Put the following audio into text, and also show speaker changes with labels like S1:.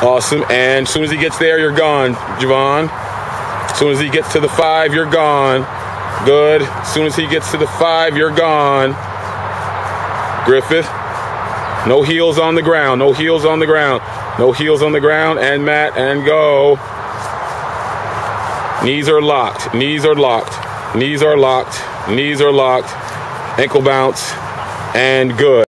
S1: Awesome. And as soon as he gets there, you're gone, Javon. As soon as he gets to the 5, you're gone. Good. As soon as he gets to the 5, you're gone. Griffith. No heels on the ground. No heels on the ground. No heels on the ground. And Matt, and go. Knees are locked. Knees are locked. Knees are locked. Knees are locked. Ankle bounce. And good.